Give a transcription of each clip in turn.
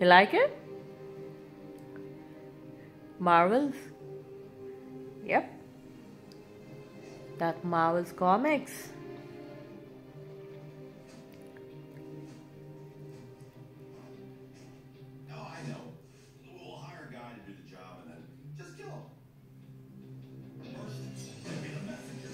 You like it? Marvels? Yep. That Marvels comics. No, I know. We'll hire a guy to do the job and then just kill him. First, be the messenger.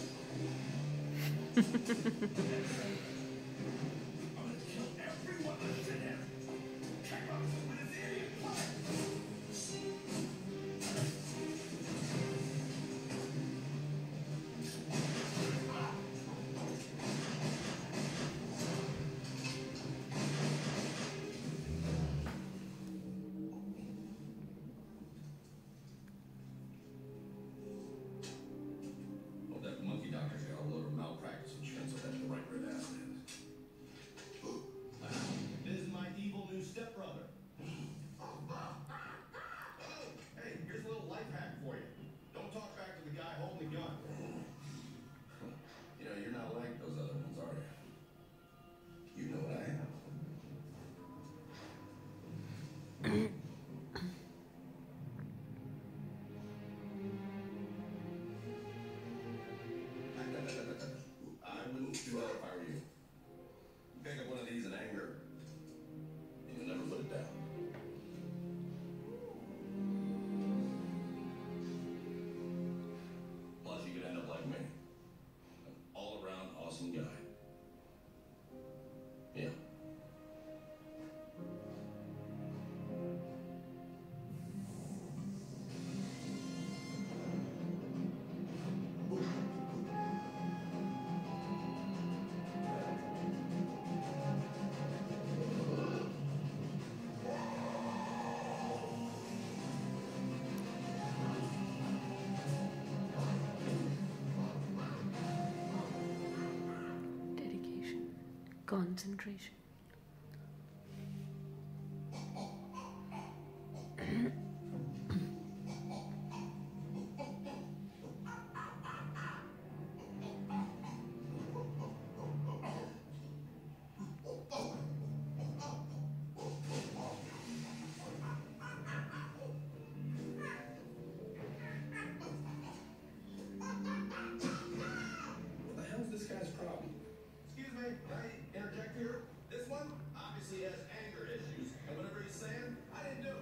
I'm gonna kill everyone that's in here. Check out with his idiot plan. Well, that monkey doctor's got a load of malpractice insurance, so that's the right red ass is. This is my evil new stepbrother. Oh, hey, here's a little life hack for you. Don't talk back to the guy holding the gun. You know, you're not like those other ones, are you? You know what I am. I wouldn't do that if I were you. Pick up one of these in anger, and you'll never put it down. Plus, you could end up like me. An all-around awesome guy. Yeah. Dedication. Concentration. What the hell's this guy's problem? Excuse me, can I interject here? This one obviously has anger issues, and whatever he's saying, I didn't do it.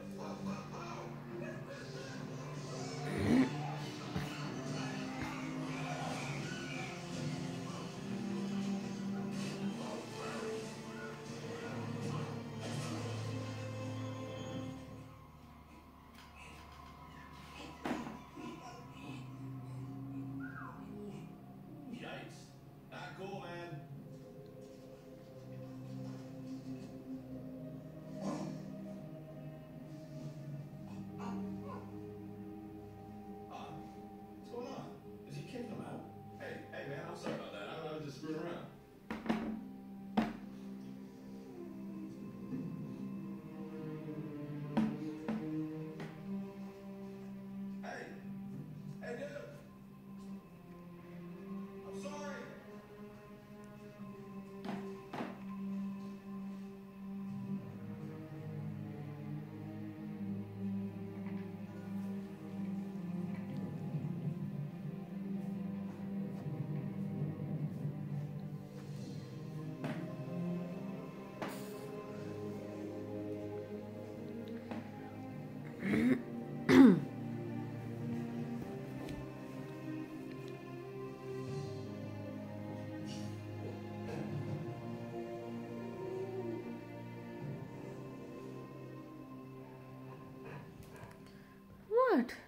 Yikes. Not cool, man. What's going on? Is he kicking him out? Hey, man, I'm sorry about that. I was just screwing around. Hey, dude. I'm sorry. What?